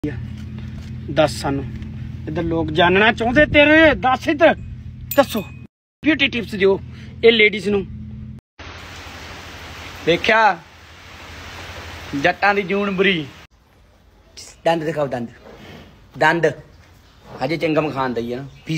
दस सानू इधर लोग जानना चाहते तेरे दस इधर दसो ब्यूटी टिप्स दियो ये लेडीज नू देखा जट्टां दी जून बुरी दंद दिखाओ दंद दंद अजे चिंगम खान दी है ना।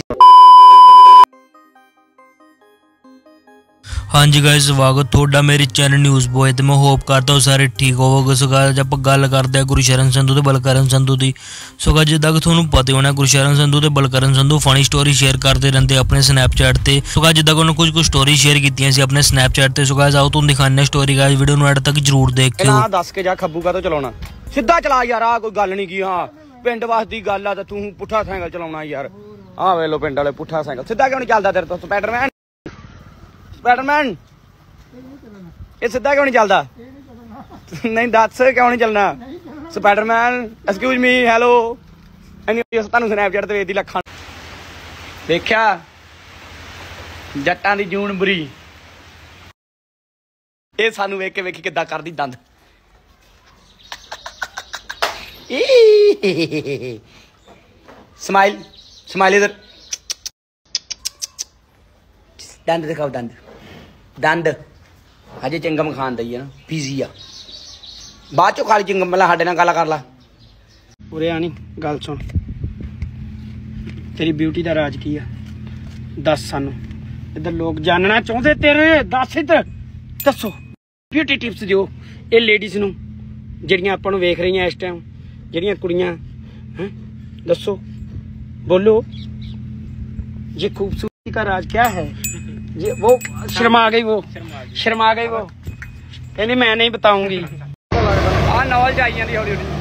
हाँ जी गाइस स्वागत थोड़ा मेरे चैनल न्यूज़ बॉय तो मैं होप करता हूँ सारे ठीक होवोगे। सो गाइस आप गल करते हैं गुरशरण संधू ते बलकरण संधू की। सो गाइस जिद्दां कि तुहानूं पता होना गुरशरण संधू ते Balkaran Sandhu funny story share करते रहते अपने स्नैपचैट ते। सो गाइस जिद्दां कि उन्होंने कुछ स्टोरी शेयर कीतियां सी अपने स्नैपचैट ते। सो गाइस आओ तुहानूं दिखाने स्टोरी गाइस वीडियो नूं एंड तक जरूर देखियो। दस के जा खब्बू का तो चलाना सीधा चला यार आ कोई गल नहीं की। हाँ पिंड वास दी गल आ तू पुट्ठा साइकिल चलाउणा यार आ वे लो पिंड वाले पुट्ठा साइकिल सीधा क्यों नहीं चलदा तेरे तो स्पाइडरमैन स्पाइडरमैन ये सीधा क्यों नहीं चलता नहीं दस क्यों नहीं चलना स्पाइडरमैन एक्सक्यूज मी हैलो तुहानूं स्नैपचैट ते वेखदी लखां देखा जट्टां दी जून बुरी ये सानू वेख के वेखी किद्दां करदी दंद स्माइल स्माइल इधर दंद दिखाओ दंद दंद अजे चिंगम खान दी है ना पीजी आ बाद चो खाली चिंगम पहला साडे नाल गल कर ला उरे आनी गल सुन तेरी ब्यूटी दा राज की है दस सानू इधर लोग जानना चाहते तेरे दस इधर दसो ब्यूटी टिप्स दियो ये लेडीज नू जिहड़ियां आपां नू वेख रही इस टाइम जिहड़ियां कुड़ियां हैं दसो बोलो ये खूबसूरती का राज क्या है। ये वो शर्मा गई वो कहनी मैं नहीं बताऊंगी आ नॉलेज आई जाती हौली हौली।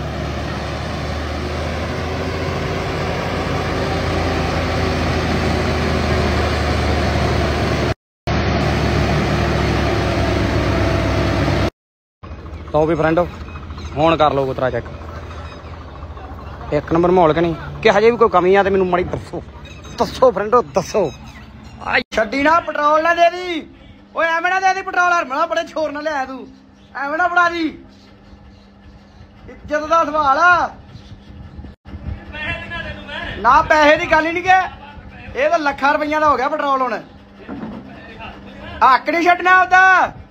तो भी फ्रेंड हुण कर लो उतरा चेक एक नंबर माहौल के नहीं कि हजे भी कोई कमी आ तो मैनू माड़ी दसो दसो फ्रेंडो दसो छड्डी ना पेट्रोल ना दे दी ओए एवें ना दे दी पेट्रोल हरमना बड़े छोर ना लिया तू एवें ना फड़ा दी इज्जत दा सवाल आ ना पैसे दी गल ही नहीं के ये तो लाखां रुपइया दा हो गया पेट्रोल हुण हक नहीं छड्डना आपदा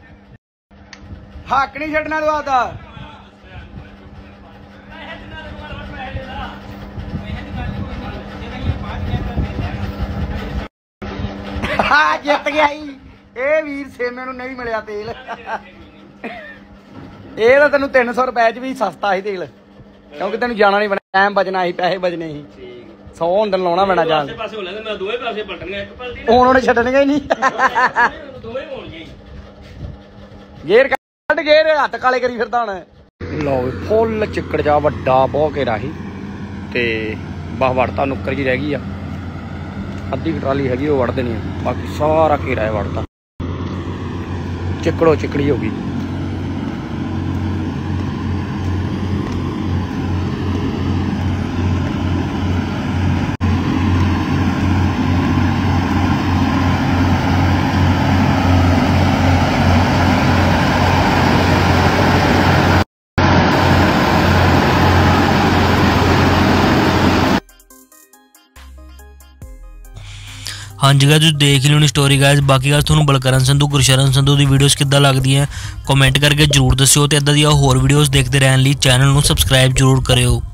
हक नहीं छड्डना तू आपदा जित गया ये वीर सेमे नूं नहीं मिलिया तेल ये तो तेन 300 रुपए च भी सस्ता ही तेल क्योंकि तेन जाना नहीं बना टाइम बचना ही पैसे बचने ही 100 हुण तेन लाउणा पैना जान हुण उन्हें छड्डणगे ही नहीं गेर कड्ढ गेर हत्थ काले करी फिरदा हुण लो फुल चिक्कड़ जा वड्डा बहुत घेरा ही ते बस वड़ता नुक्कर जी रह गई आ अद्धी ट्राली हैगी वो वड़ देनी है बाकी सारा घेरा है वड़ता चिकड़ो चिकड़ी होगी। हाँ जी गाइस देख ली स्टोरी गाइस बाकी गाइस तुहानूं बलकरण संधू गुरशरण संधू की वीडियोस किद्दां लगदियां कमेंट करके जरूर दस्सिओ ते इदां दी होर वीडियोस देखते रहने लई चैनल नूं सबसक्राइब जरूर करियो।